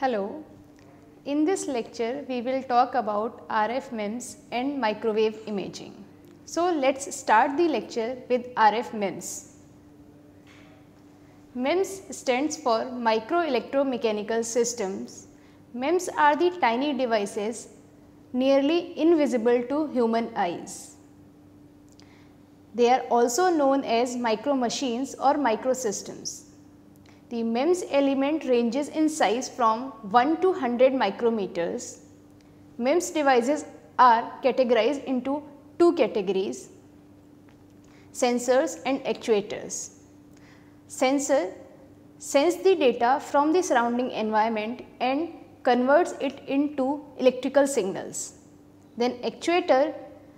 Hello, in this lecture we will talk about RF MEMS and microwave imaging. So let's start the lecture with RF MEMS. MEMS stands for Micro Electromechanical Systems. MEMS are the tiny devices nearly invisible to human eyes. They are also known as micro machines or microsystems. The MEMS element ranges in size from 1 to 100 micrometers. MEMS devices are categorized into two categories: sensors and actuators. Sensor sends the data from the surrounding environment and converts it into electrical signals. Then actuator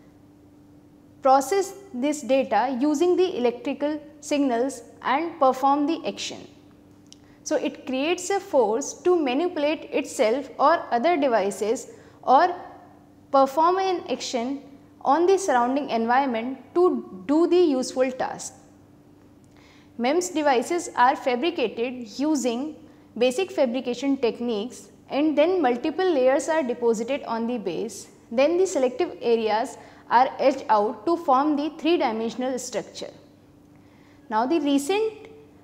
process this data using the electrical signals and perform the action. So it creates a force to manipulate itself or other devices or perform an action on the surrounding environment to do the useful task. MEMS devices are fabricated using basic fabrication techniques, and then multiple layers are deposited on the base. Then the selective areas are etched out to form the three-dimensional structure. Now the recent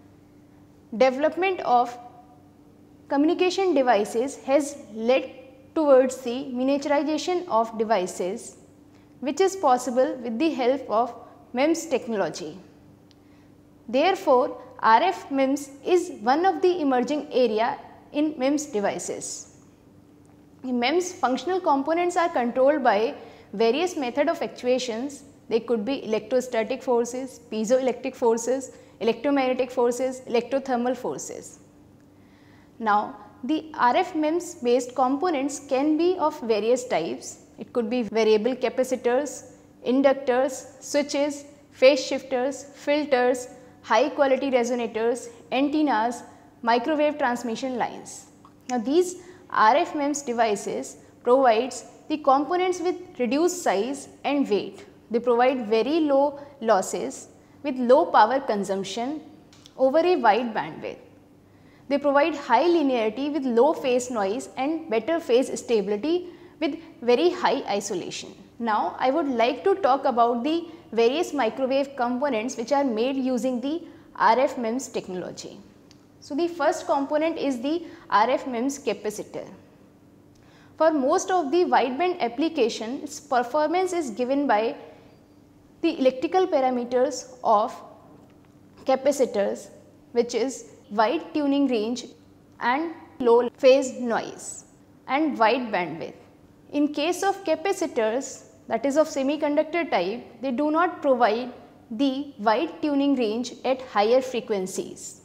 development of communication devices has led towards the miniaturization of devices, which is possible with the help of MEMS technology. Therefore, RF MEMS is one of the emerging area in MEMS devices. The MEMS functional components are controlled by various methods of actuations. They could be electrostatic forces, piezoelectric forces, electromagnetic forces, electrothermal forces. Now, the RF MEMS based components can be of various types. It could be variable capacitors, inductors, switches, phase shifters, filters, high quality resonators, antennas, microwave transmission lines. Now, these RF MEMS devices provides the components with reduced size and weight. They provide very low losses with low power consumption over a wide bandwidth. They provide high linearity with low phase noise and better phase stability with very high isolation. Now, I would like to talk about the various microwave components which are made using the RF MEMS technology. So, the first component is the RF MEMS capacitor. For most of the wideband application, its performance is given by the electrical parameters of capacitors, which is wide tuning range and low phase noise and wide bandwidth. In case of capacitors, that is of semiconductor type, they do not provide the wide tuning range at higher frequencies.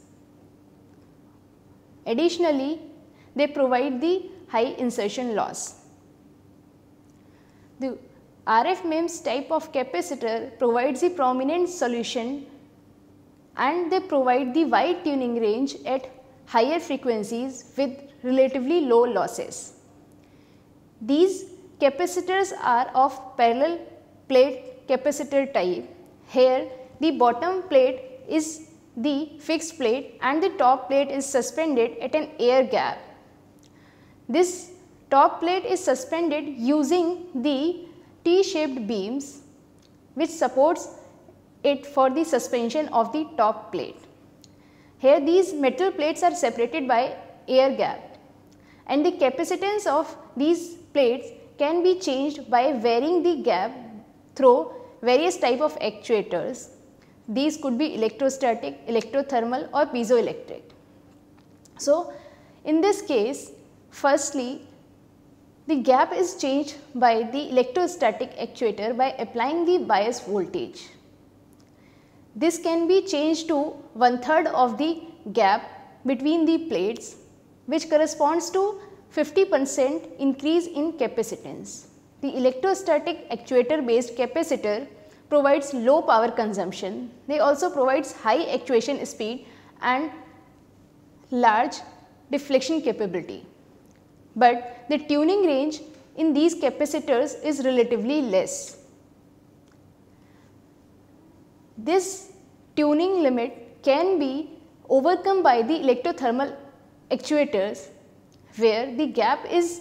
Additionally, they provide the high insertion loss. The RF MEMS type of capacitor provides a prominent solution and they provide the wide tuning range at higher frequencies with relatively low losses. These capacitors are of parallel plate capacitor type. Here the bottom plate is the fixed plate and the top plate is suspended at an air gap. This top plate is suspended using the T-shaped beams which supports it for the suspension of the top plate. Here these metal plates are separated by air gap, and the capacitance of these plates can be changed by varying the gap through various type of actuators. These could be electrostatic, electrothermal or piezoelectric. So, in this case, firstly, the gap is changed by the electrostatic actuator by applying the bias voltage. This can be changed to 1/3 of the gap between the plates, which corresponds to 50% increase in capacitance. The electrostatic actuator based capacitor provides low power consumption. They also provides high actuation speed and large deflection capability. But the tuning range in these capacitors is relatively less. This tuning limit can be overcome by the electrothermal actuators where the gap is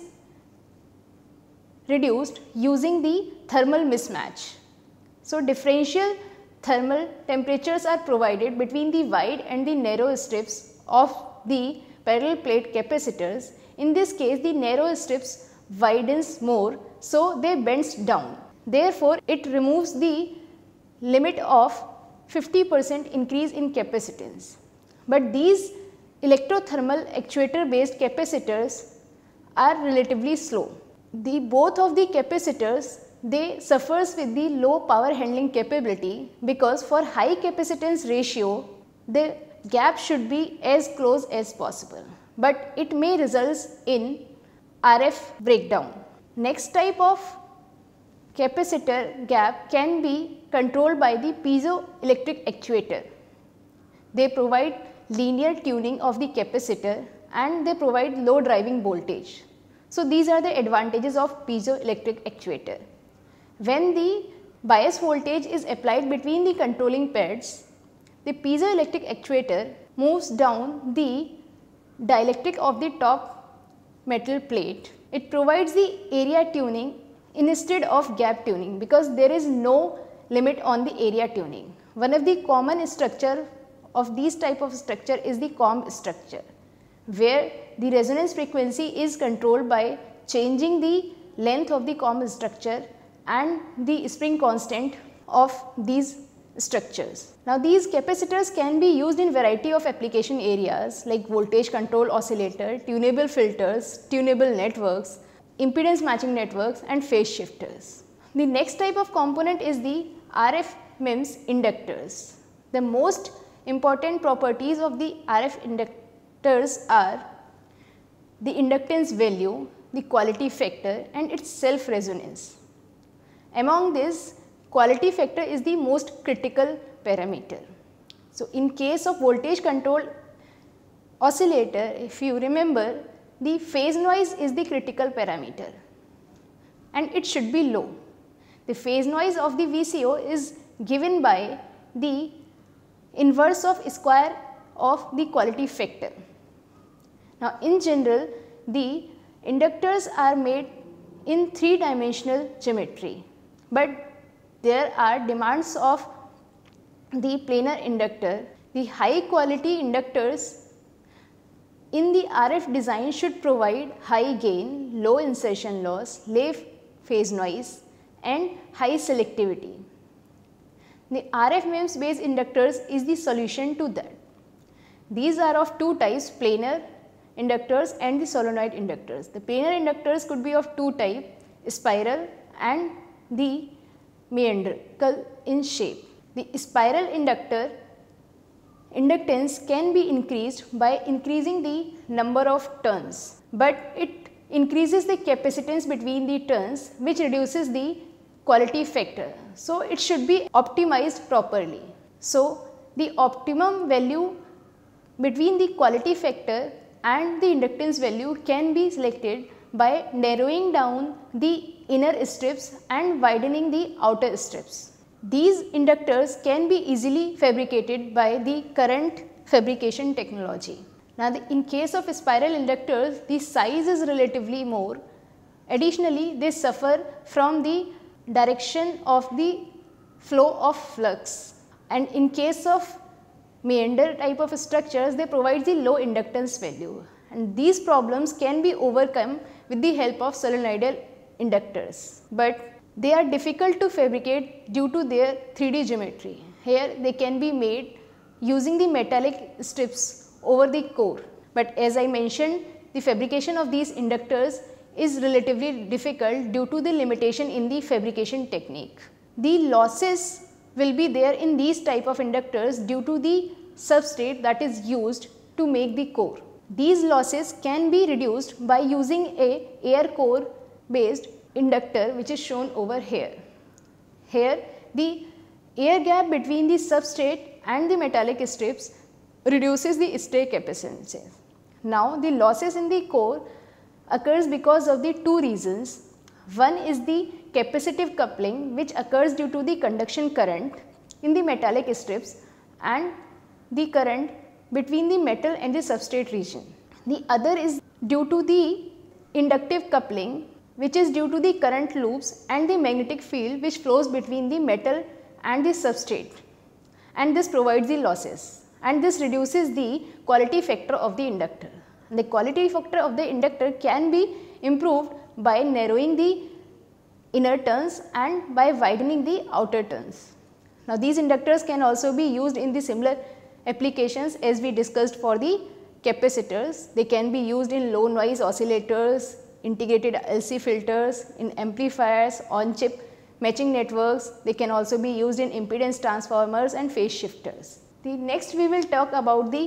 reduced using the thermal mismatch. So, differential thermal temperatures are provided between the wide and the narrow strips of the parallel plate capacitors. In this case, the narrow strips widens more, so they bends down. Therefore, it removes the limit of 50% increase in capacitance. But these electrothermal actuator based capacitors are relatively slow. Both of the capacitors, they suffers with the low power handling capability, because for high capacitance ratio the gap should be as close as possible, but it may result in RF breakdown. Next type of capacitor gap can be controlled by the piezoelectric actuator. They provide linear tuning of the capacitor and they provide low driving voltage. So, these are the advantages of piezoelectric actuator. When the bias voltage is applied between the controlling pads, the piezoelectric actuator moves down the dielectric of the top metal plate. It provides the area tuning instead of gap tuning, because there is no limit on the area tuning. One of the common structure of these type of structure is the comb structure, where the resonance frequency is controlled by changing the length of the comb structure and the spring constant of these structures. Now, these capacitors can be used in variety of application areas like voltage control oscillator, tunable filters, tunable networks, impedance matching networks and phase shifters. The next type of component is the RF MEMS inductors. The most important properties of the RF inductors are the inductance value, the quality factor and its self resonance. Among this, quality factor is the most critical parameter. So, in case of voltage control oscillator, if you remember, the phase noise is the critical parameter and it should be low. The phase noise of the VCO is given by the inverse of square of the quality factor. Now, in general, the inductors are made in 3-dimensional geometry, but there are demands of the planar inductor. The high quality inductors in the RF design should provide high gain, low insertion loss, low phase noise and high selectivity. The RF MEMS based inductors is the solution to that. These are of two types, planar inductors and the solenoid inductors. The planar inductors could be of two types, spiral and the meandrical in shape. The spiral inductor inductance can be increased by increasing the number of turns, but it increases the capacitance between the turns, which reduces the quality factor. So, it should be optimized properly. So, the optimum value between the quality factor and the inductance value can be selected by narrowing down the inner strips and widening the outer strips. These inductors can be easily fabricated by the current fabrication technology. Now, in case of spiral inductors, the size is relatively more. Additionally, they suffer from the direction of the flow of flux, and in case of meander type of structures, they provide the low inductance value, and these problems can be overcome with the help of solenoidal inductors, but they are difficult to fabricate due to their 3D geometry. Here they can be made using the metallic strips over the core, but as I mentioned, the fabrication of these inductors is relatively difficult due to the limitation in the fabrication technique. The losses will be there in these type of inductors due to the substrate that is used to make the core. These losses can be reduced by using a air core based inductor, which is shown over here. Here the air gap between the substrate and the metallic strips reduces the stay capacitance. Now, the losses in the core occurs because of the two reasons. One is the capacitive coupling, which occurs due to the conduction current in the metallic strips and the current between the metal and the substrate region. The other is due to the inductive coupling, which is due to the current loops and the magnetic field which flows between the metal and the substrate, and this provides the losses, and this reduces the quality factor of the inductor. The quality factor of the inductor can be improved by narrowing the inner turns and by widening the outer turns. Now, these inductors can also be used in the similar applications as we discussed for the capacitors. They can be used in low noise oscillators, integrated LC filters, in amplifiers, on chip matching networks. They can also be used in impedance transformers and phase shifters. The next we will talk about the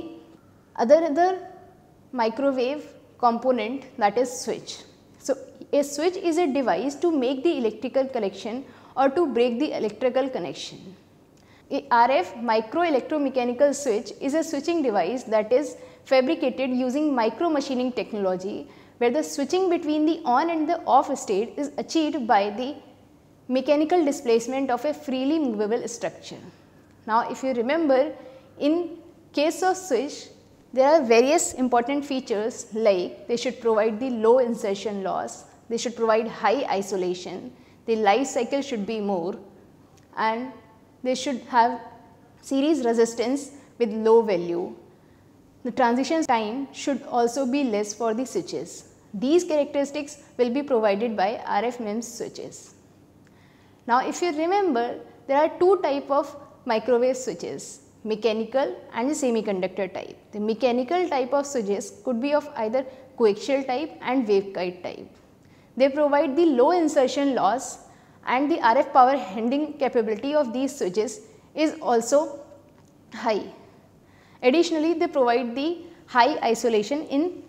other microwave component, that is switch. So, a switch is a device to make the electrical connection or to break the electrical connection. A RF micro electromechanical switch is a switching device that is fabricated using micro machining technology, where the switching between the on and the off state is achieved by the mechanical displacement of a freely movable structure. Now, if you remember, in case of switch, there are various important features like they should provide the low insertion loss, they should provide high isolation, the life cycle should be more, and they should have series resistance with low value. The transition time should also be less for the switches. These characteristics will be provided by RF MEMS switches. Now, if you remember, there are two types of microwave switches, mechanical and the semiconductor type. The mechanical type of switches could be of either coaxial type and waveguide type. They provide the low insertion loss, and the RF power handling capability of these switches is also high. Additionally, they provide the high isolation in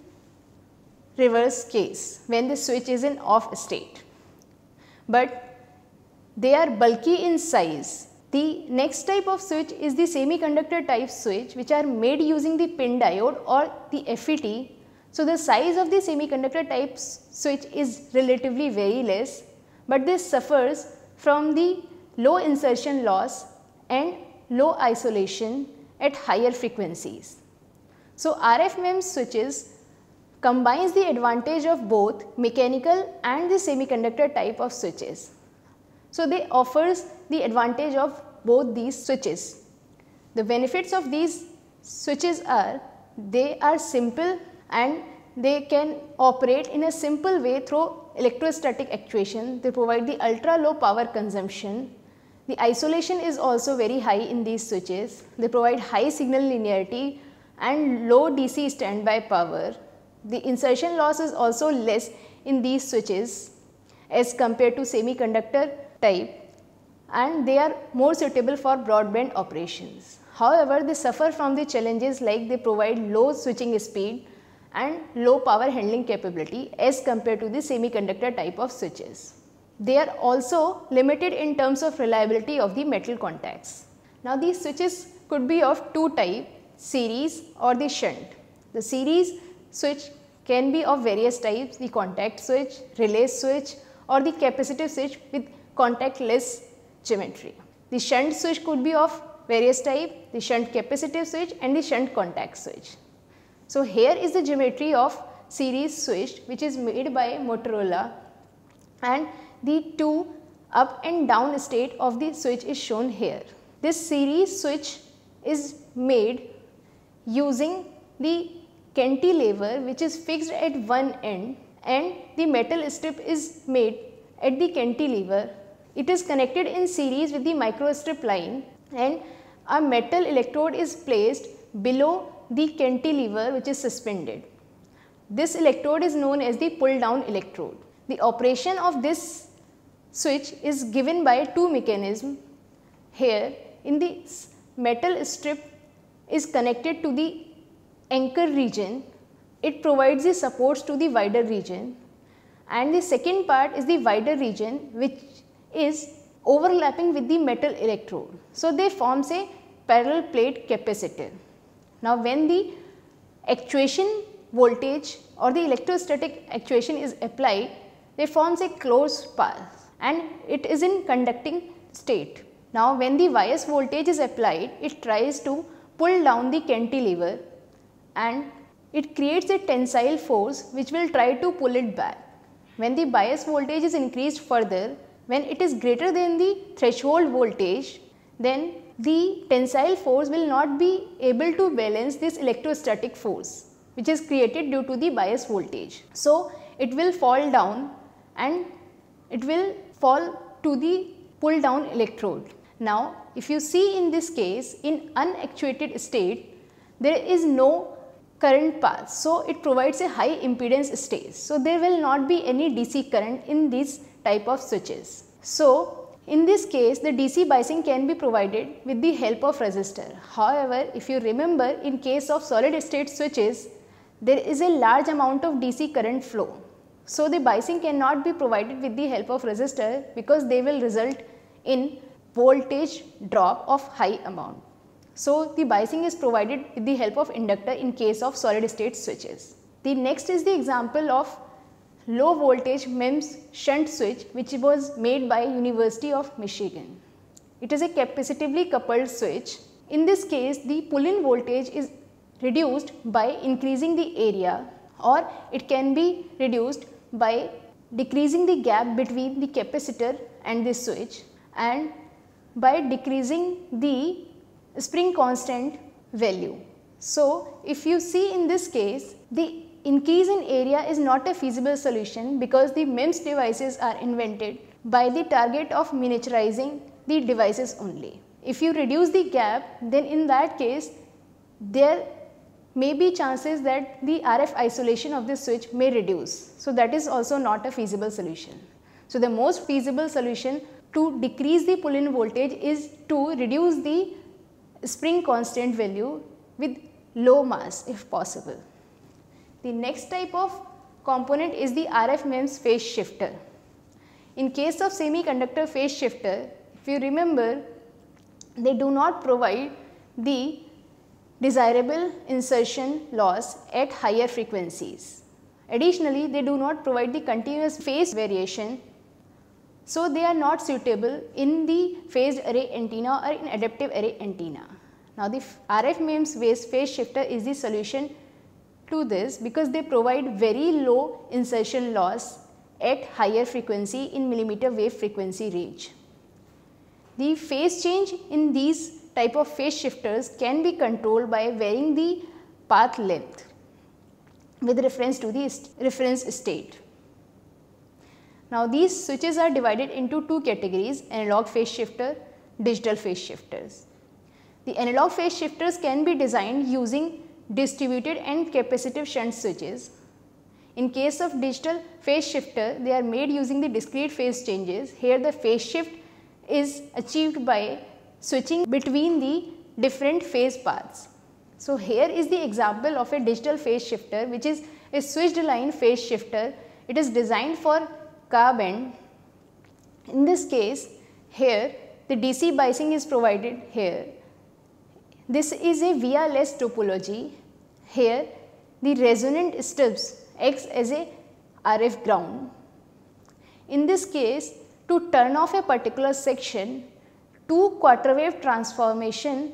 reverse case when the switch is in off state, but they are bulky in size. The next type of switch is the semiconductor type switch, which are made using the pin diode or the FET. So, the size of the semiconductor type switch is relatively very less, but this suffers from the low insertion loss and low isolation at higher frequencies. So, RF MEMS switches combines the advantage of both mechanical and the semiconductor type of switches. So, they offers the advantage of both these switches. The benefits of these switches are they are simple and they can operate in a simple way through electrostatic actuation. They provide the ultra low power consumption. The isolation is also very high in these switches. They provide high signal linearity and low DC standby power. The insertion loss is also less in these switches as compared to semiconductor type, and they are more suitable for broadband operations. However, they suffer from the challenges like they provide low switching speed and low power handling capability as compared to the semiconductor type of switches. They are also limited in terms of reliability of the metal contacts. Now, these switches could be of two types, series or the shunt. The series switch can be of various types, the contact switch, relay switch or the capacitive switch with contactless geometry. The shunt switch could be of various types, the shunt capacitive switch and the shunt contact switch. So, here is the geometry of series switch, which is made by Motorola, and the two up and down state of the switch is shown here. This series switch is made using the cantilever, which is fixed at one end, and the metal strip is made at the cantilever. It is connected in series with the microstrip line, and a metal electrode is placed below the cantilever, which is suspended. This electrode is known as the pull down electrode. The operation of this switch is given by two mechanisms. Here in the metal strip is connected to the anchor region, it provides the supports to the wider region, and the second part is the wider region which is overlapping with the metal electrode. So, they forms a parallel plate capacitor. Now, when the actuation voltage or the electrostatic actuation is applied, they forms a closed path and it is in conducting state. Now, when the bias voltage is applied, it tries to pull down the cantilever, and it creates a tensile force which will try to pull it back. When the bias voltage is increased further, when it is greater than the threshold voltage, then the tensile force will not be able to balance this electrostatic force which is created due to the bias voltage. So, it will fall down and it will fall to the pull down electrode. Now, if you see in this case, in unactuated state, there is no current path. So, it provides a high impedance stage. So, there will not be any DC current in these type of switches. So, in this case, the DC biasing can be provided with the help of resistor. However, if you remember, in case of solid state switches, there is a large amount of DC current flow. So, the biasing cannot be provided with the help of resistor because they will result in voltage drop of high amount. So, the biasing is provided with the help of inductor in case of solid state switches. The next is the example of low voltage MEMS shunt switch which was made by University of Michigan. It is a capacitively coupled switch. In this case, the pull-in voltage is reduced by increasing the area, or it can be reduced by decreasing the gap between the capacitor and the switch and by decreasing the spring constant value. So, if you see in this case, the increase in area is not a feasible solution because the MEMS devices are invented by the target of miniaturizing the devices only. If you reduce the gap, then in that case there may be chances that the RF isolation of the switch may reduce. So, that is also not a feasible solution. So, the most feasible solution to decrease the pull-in voltage is to reduce the spring constant value with low mass if possible. The next type of component is the RF MEMS phase shifter. In case of semiconductor phase shifter, if you remember, they do not provide the desirable insertion loss at higher frequencies. Additionally, they do not provide the continuous phase variation. So, they are not suitable in the phased array antenna or in adaptive array antenna. Now, the RF MEMS phase shifter is the solution to this because they provide very low insertion loss at higher frequency in millimeter wave frequency range. The phase change in these type of phase shifters can be controlled by varying the path length with reference to the reference state. Now, these switches are divided into two categories: analog phase shifter, digital phase shifters. The analog phase shifters can be designed using distributed and capacitive shunt switches. In case of digital phase shifter, they are made using the discrete phase changes. Here the phase shift is achieved by switching between the different phase paths. So, here is the example of a digital phase shifter which is a switched line phase shifter. It is designed for car bend. In this case, here the DC biasing is provided here. This is a via-less topology. Here the resonant stubs acts as a RF ground. In this case, to turn off a particular section, two quarter wave transformation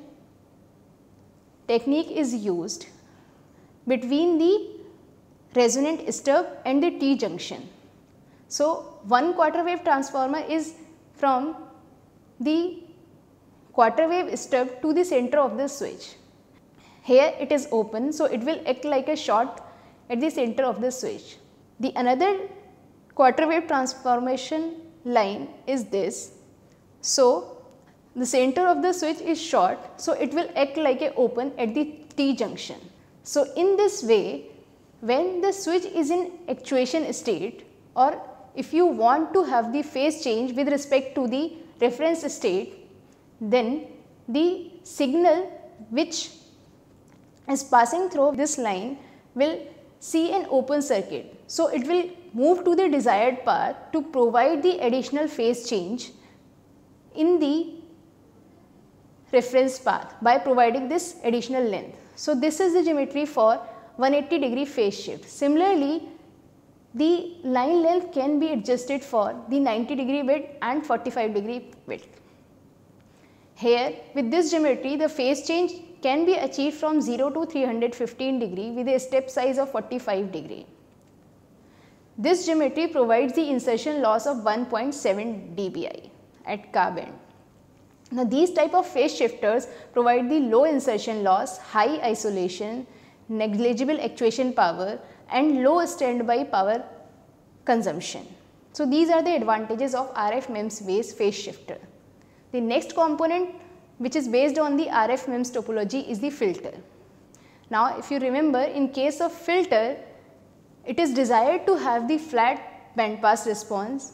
technique is used between the resonant stub and the T junction. So, one quarter wave transformer is from the quarter wave stub to the center of the switch. Here it is open, so it will act like a short at the center of the switch. The another quarter wave transformation line is this. So, the center of the switch is short, so it will act like a open at the T junction. So, in this way, when the switch is in actuation state, or if you want to have the phase change with respect to the reference state, then the signal which is passing through this line will see an open circuit. So, it will move to the desired path to provide the additional phase change in the reference path by providing this additional length. So, this is the geometry for 180-degree phase shift. Similarly, the line length can be adjusted for the 90-degree width and 45-degree width. Here with this geometry, the phase change can be achieved from 0 to 315 degree with a step size of 45 degree. This geometry provides the insertion loss of 1.7 dBi at carb end. Now, these type of phase shifters provide the low insertion loss, high isolation, negligible actuation power and low standby power consumption. So, these are the advantages of RF MEMS based phase shifter. The next component which is based on the RF MEMS topology is the filter. Now, if you remember, in case of filter, it is desired to have the flat band pass response,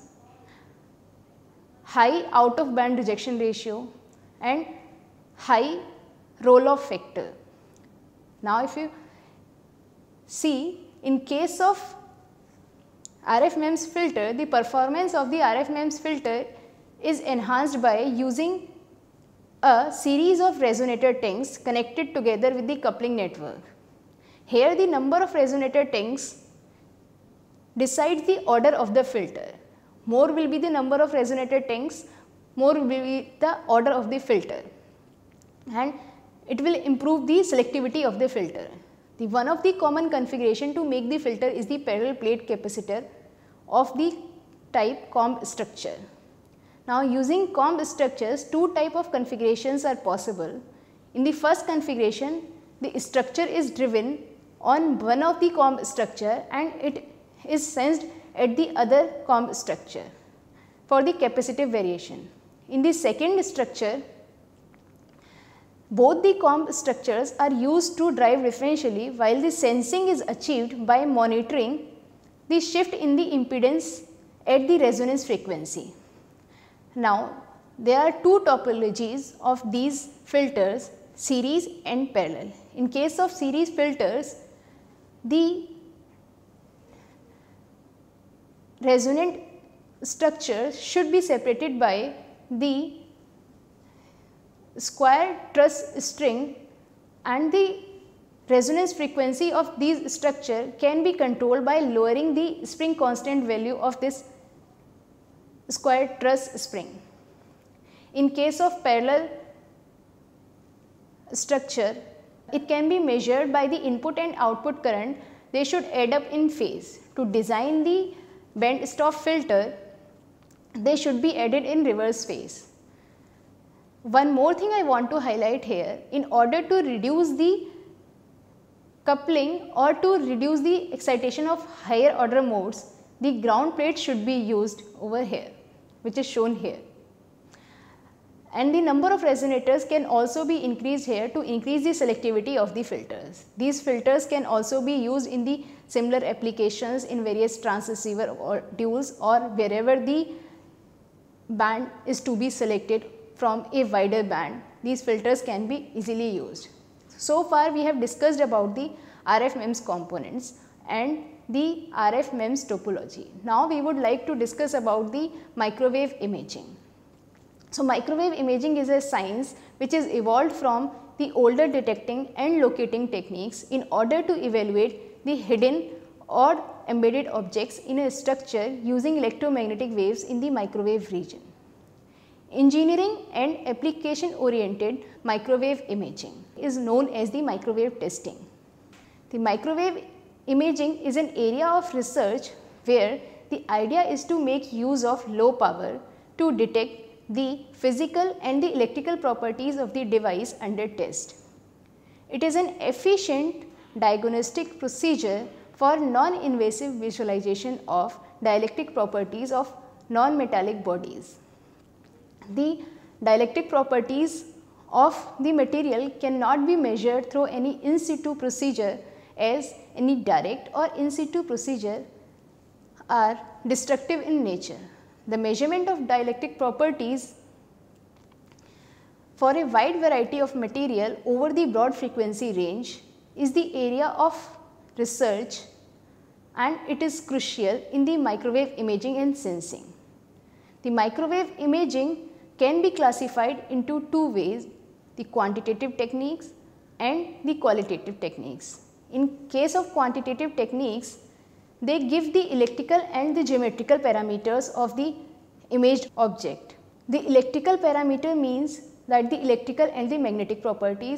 high out of band rejection ratio and high roll off factor. Now, if you see, in case of RF MEMS filter, the performance of the RF MEMS filter is enhanced by using a series of resonator tanks connected together with the coupling network. Here the number of resonator tanks decides the order of the filter. More will be the number of resonator tanks, more will be the order of the filter, and it will improve the selectivity of the filter. The one of the common configuration to make the filter is the parallel plate capacitor of the type comb structure. Now, using comb structures, two type of configurations are possible. In the first configuration, the structure is driven on one of the comb structure and it is sensed at the other comb structure for the capacitive variation. In the second structure, both the comb structures are used to drive differentially, while the sensing is achieved by monitoring the shift in the impedance at the resonance frequency. Now, there are two topologies of these filters, series and parallel. In case of series filters, the resonant structure should be separated by the square truss string, and the resonance frequency of these structure can be controlled by lowering the spring constant value of this square truss spring. In case of parallel structure, it can be measured by the input and output current. They should add up in phase. To design the band stop filter, they should be added in reverse phase. One more thing I want to highlight here, in order to reduce the coupling or to reduce the excitation of higher order modes, the ground plate should be used over here, which is shown here. And the number of resonators can also be increased here to increase the selectivity of the filters. These filters can also be used in the similar applications in various transceiver modules or wherever the band is to be selected from a wider band. These filters can be easily used. So far we have discussed about the RF MEMS components and the RF MEMS topology. Now we would like to discuss about the microwave imaging. So, microwave imaging is a science which is evolved from the older detecting and locating techniques in order to evaluate the hidden or embedded objects in a structure using electromagnetic waves in the microwave region. Engineering and application oriented microwave imaging is known as the microwave testing. The microwave imaging is an area of research where the idea is to make use of low power to detect the physical and the electrical properties of the device under test. It is an efficient diagnostic procedure for non-invasive visualization of dielectric properties of non-metallic bodies. The dielectric properties of the material cannot be measured through any in situ procedure, as any direct or in situ procedure are destructive in nature. The measurement of dielectric properties for a wide variety of material over the broad frequency range is the area of research, and it is crucial in the microwave imaging and sensing. The microwave imaging can be classified into two ways, the quantitative techniques and the qualitative techniques. In case of quantitative techniques, they give the electrical and the geometrical parameters of the imaged object. The electrical parameter means that the electrical and the magnetic properties,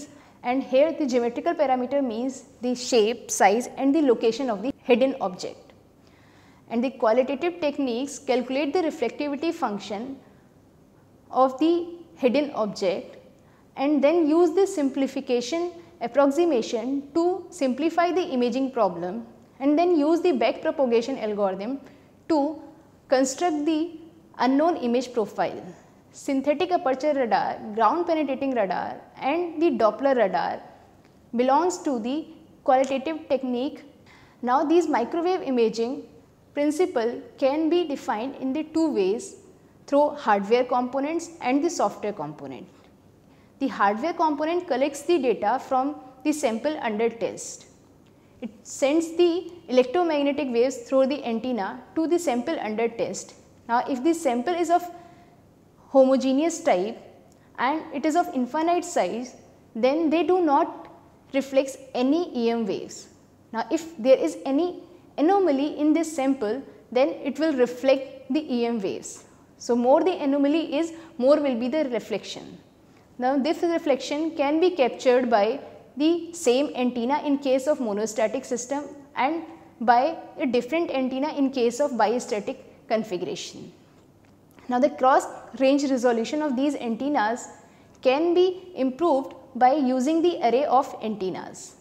and here the geometrical parameter means the shape, size and the location of the hidden object. And the qualitative techniques calculate the reflectivity function of the hidden object and then use the simplification approximation to simplify the imaging problem, and then use the backpropagation algorithm to construct the unknown image profile. Synthetic aperture radar, ground penetrating radar and the Doppler radar belongs to the qualitative technique. Now these microwave imaging principle can be defined in the two ways, through hardware components and the software component. The hardware component collects the data from the sample under test. It sends the electromagnetic waves through the antenna to the sample under test. Now if the sample is of homogeneous type and it is of infinite size, then they do not reflect any EM waves. Now if there is any anomaly in this sample, then it will reflect the EM waves. So more the anomaly is, more will be the reflection. Now this reflection can be captured by the same antenna in case of monostatic system and by a different antenna in case of bistatic configuration. Now the cross range resolution of these antennas can be improved by using the array of antennas,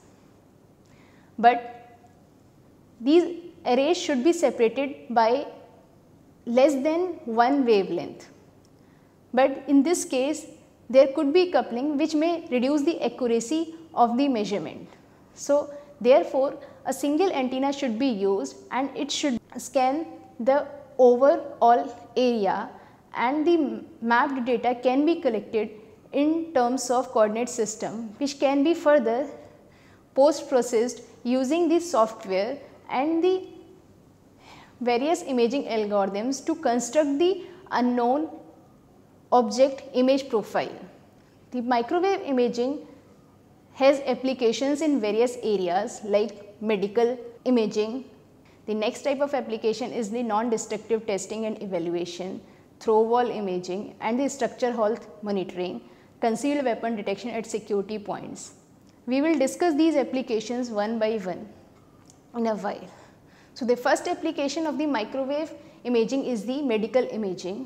but these arrays should be separated by less than one wavelength. But in this case there could be coupling which may reduce the accuracy of the measurement. So therefore a single antenna should be used and it should scan the overall area, and the mapped data can be collected in terms of coordinate system, which can be further post processed using the software and the various imaging algorithms to construct the unknown object image profile. The microwave imaging has applications in various areas like medical imaging. The next type of application is the non-destructive testing and evaluation, throw wall imaging and the structure health monitoring, concealed weapon detection at security points. We will discuss these applications one by one in a while. So the first application of the microwave imaging is the medical imaging.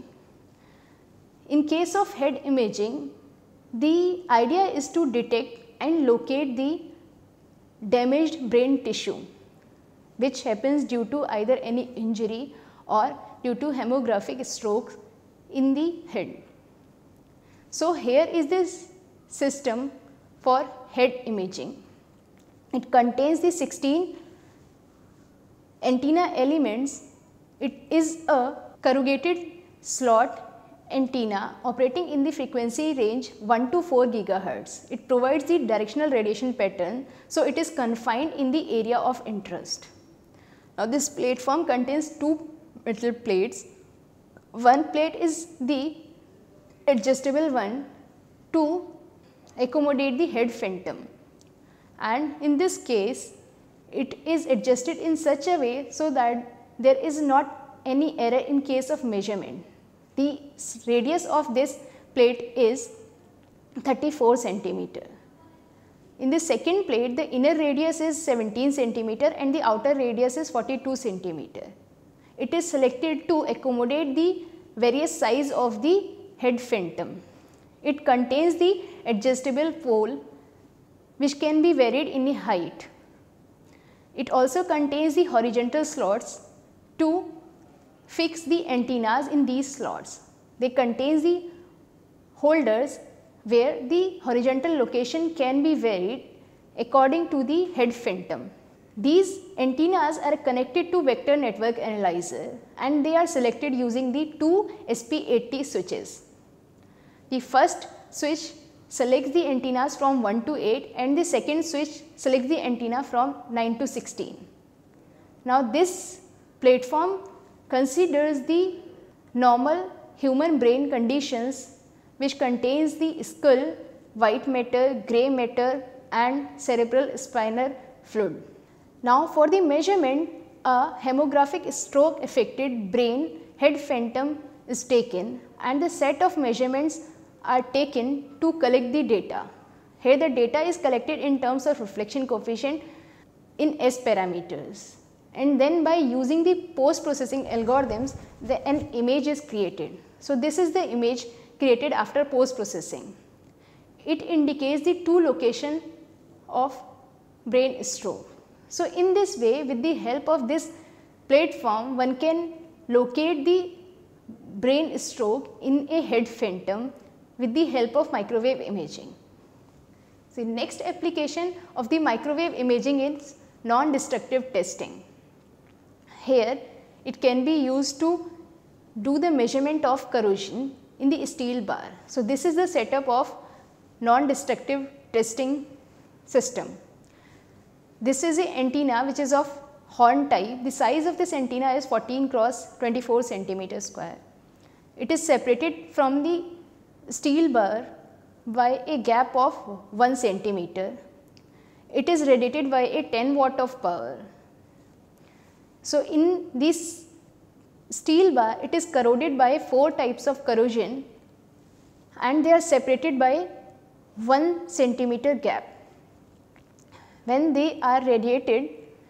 In case of head imaging, the idea is to detect and locate the damaged brain tissue which happens due to either any injury or due to hemorrhagic stroke in the head. So here is this system for head imaging. It contains the 16 antenna elements. It is a corrugated slot antenna operating in the frequency range 1 to 4 gigahertz. It provides the directional radiation pattern, so it is confined in the area of interest. Now this platform contains two metal plates. One plate is the adjustable one to accommodate the head phantom, and in this case it is adjusted in such a way so that there is not any error in case of measurement. The radius of this plate is 34 centimeter. In the second plate, the inner radius is 17 centimeter and the outer radius is 42 centimeter. It is selected to accommodate the various size of the head phantom. It contains the adjustable pole which can be varied in the height. It also contains the horizontal slots to fix the antennas in these slots. They contain the holders where the horizontal location can be varied according to the head phantom. These antennas are connected to vector network analyzer and they are selected using the two SP80 switches. The first switch selects the antennas from 1 to 8 and the second switch selects the antenna from 9 to 16. Now this platform considers the normal human brain conditions which contains the skull, white matter, grey matter and cerebral spinal fluid. Now for the measurement, a hemorrhagic stroke affected brain head phantom is taken and the set of measurements are taken to collect the data. Here the data is collected in terms of reflection coefficient in S parameters, and then by using the post processing algorithms an image is created. So, this is the image created after post processing. It indicates the two location of brain stroke. So, in this way, with the help of this platform, one can locate the brain stroke in a head phantom with the help of microwave imaging. So, next application of the microwave imaging is non-destructive testing. Here it can be used to do the measurement of corrosion in the steel bar. So, this is the setup of non-destructive testing system. This is an antenna which is of horn type. The size of this antenna is 14 cross 24 centimeter square. It is separated from the steel bar by a gap of 1 centimeter. It is radiated by a 10 watt of power. So, in this steel bar, it is corroded by 4 types of corrosion and they are separated by 1 centimeter gap. When they are radiated,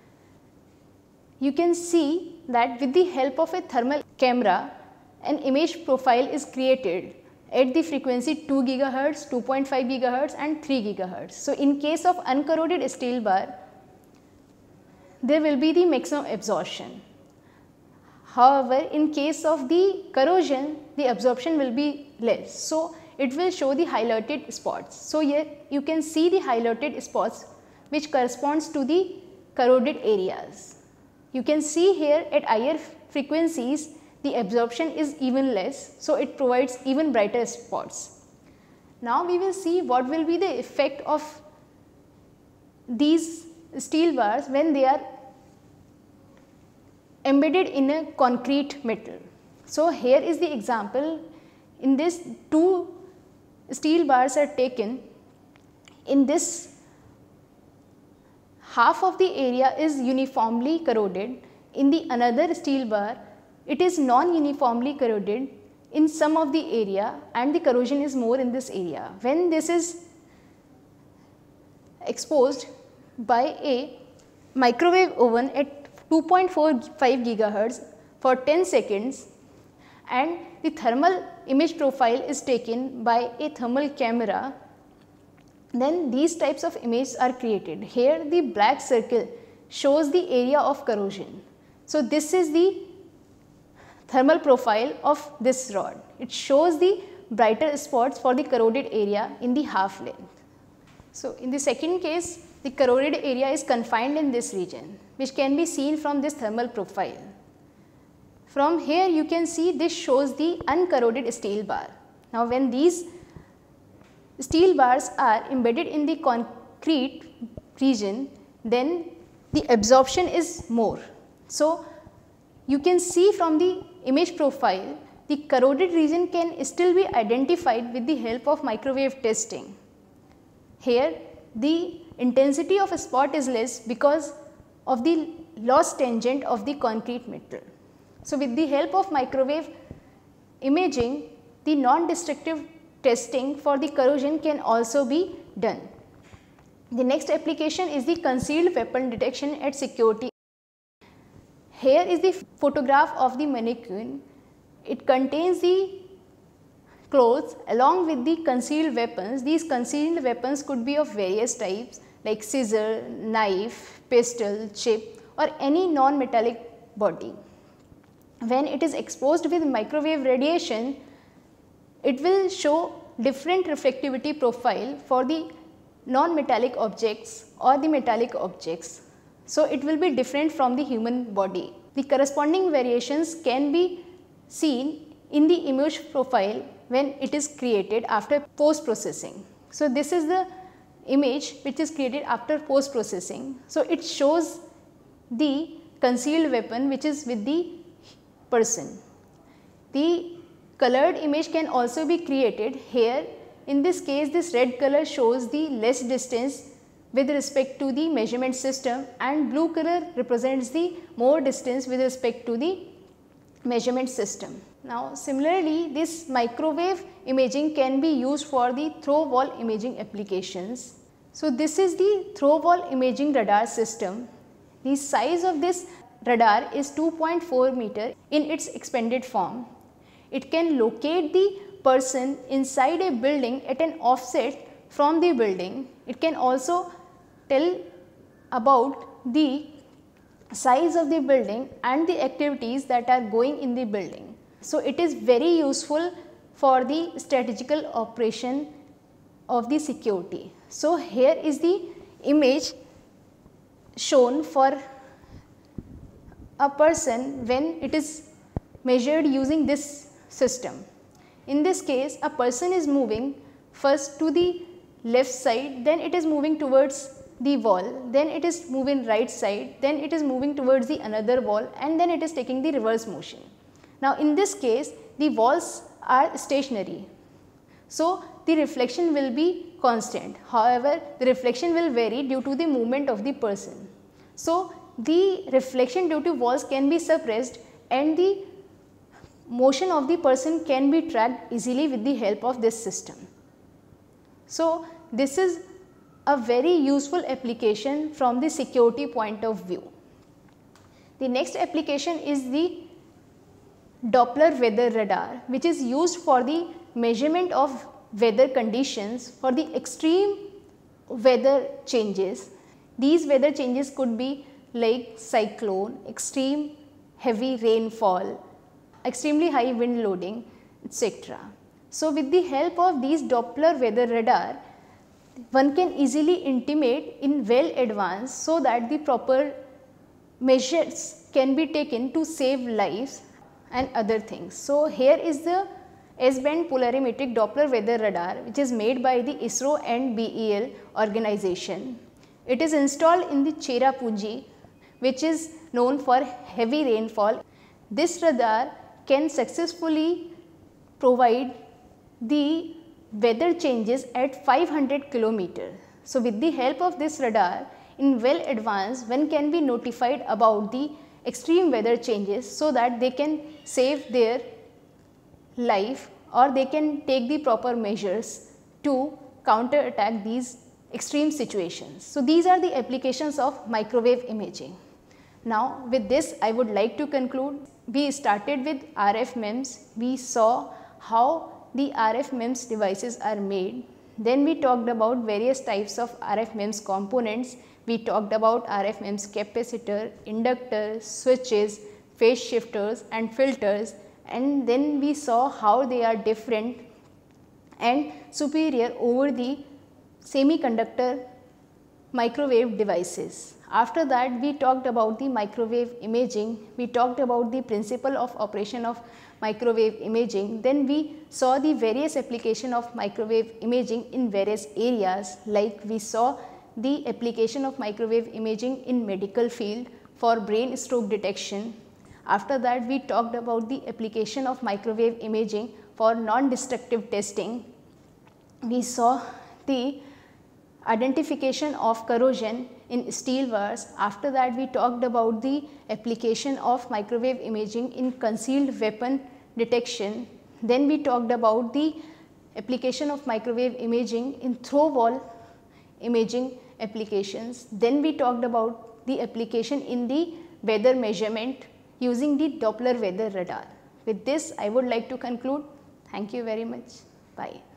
you can see that with the help of a thermal camera, an image profile is created at the frequency 2 GHz, 2.5 GHz and 3 GHz. So, in case of uncorroded steel bar, there will be the maximum absorption. However, in case of the corrosion, the absorption will be less. So, it will show the highlighted spots. So, here you can see the highlighted spots which corresponds to the corroded areas. You can see here at higher frequencies the absorption is even less, so it provides even brighter spots. Now, we will see what will be the effect of these steel bars when they are embedded in a concrete metal. So, here is the example. In this, 2 steel bars are taken. In this, half of the area is uniformly corroded. In the another steel bar, it is non-uniformly corroded in some of the area and the corrosion is more in this area. When this is exposed by a microwave oven at 2.45 GHz for 10 seconds and the thermal image profile is taken by a thermal camera, then these types of images are created. Here the black circle shows the area of corrosion. So, this is the thermal profile of this rod. It shows the brighter spots for the corroded area in the half length. So, in the second case, the corroded area is confined in this region, which can be seen from this thermal profile. From here you can see this shows the uncorroded steel bar. Now, when these steel bars are embedded in the concrete region, then the absorption is more. So, you can see from the image profile, the corroded region can still be identified with the help of microwave testing. Here the intensity of a spot is less because of the loss tangent of the concrete metal. So, with the help of microwave imaging, the non-destructive testing for the corrosion can also be done. The next application is the concealed weapon detection at security. Here is the photograph of the mannequin. It contains the clothes along with the concealed weapons. These concealed weapons could be of various types like scissor, knife, pistol, chip or any non-metallic body. When it is exposed with microwave radiation, it will show different reflectivity profile for the non-metallic objects or the metallic objects. So, it will be different from the human body. The corresponding variations can be seen in the image profile when it is created after post processing. So, this is the image which is created after post processing. So, it shows the concealed weapon which is with the person. The colored image can also be created. Here in this case, this red color shows the less distance with respect to the measurement system and blue color represents the more distance with respect to the measurement system. Now similarly, this microwave imaging can be used for the through wall imaging applications. So this is the through wall imaging radar system. The size of this radar is 2.4 meter in its expanded form. It can locate the person inside a building at an offset from the building. It can also tell about the size of the building and the activities that are going in the building. So it is very useful for the strategical operation of the security. So here is the image shown for a person when it is measured using this system. In this case, a person is moving first to the left side, then it is moving towards the wall, then it is moving right side, then it is moving towards the another wall, and then it is taking the reverse motion. Now in this case, the walls are stationary, so the reflection will be constant. However, the reflection will vary due to the movement of the person. So the reflection due to walls can be suppressed and the motion of the person can be tracked easily with the help of this system. So this is a very useful application from the security point of view. The next application is the Doppler weather radar, which is used for the measurement of weather conditions for the extreme weather changes. These weather changes could be like cyclone, extreme heavy rainfall, extremely high wind loading, etc. So with the help of these Doppler weather radar, one can easily intimate in well advance so that the proper measures can be taken to save lives and other things. So here is the S-band polarimetric Doppler weather radar, which is made by the ISRO and BEL organization. It is installed in the Cherrapunji, which is known for heavy rainfall. This radar can successfully provide the weather changes at 500 km. So with the help of this radar, in well advance, one can be notified about the extreme weather changes so that they can save their life or they can take the proper measures to counter attack these extreme situations. So these are the applications of microwave imaging. Now with this I would like to conclude. We started with RF MEMS. We saw how the RF MEMS devices are made. Then we talked about various types of RF MEMS components. We talked about RF MEMS capacitor, inductor, switches, phase shifters and filters, and then we saw how they are different and superior over the semiconductor microwave devices. After that we talked about the microwave imaging, we talked about the principle of operation of microwave imaging. Then we saw the various application of microwave imaging in various areas, like we saw the application of microwave imaging in medical field for brain stroke detection. After that we talked about the application of microwave imaging for non-destructive testing. We saw the identification of corrosion in steel wires. After that we talked about the application of microwave imaging in concealed weapon detection. Then we talked about the application of microwave imaging in through wall imaging applications. Then we talked about the application in the weather measurement using the Doppler weather radar. With this I would like to conclude. Thank you very much. Bye.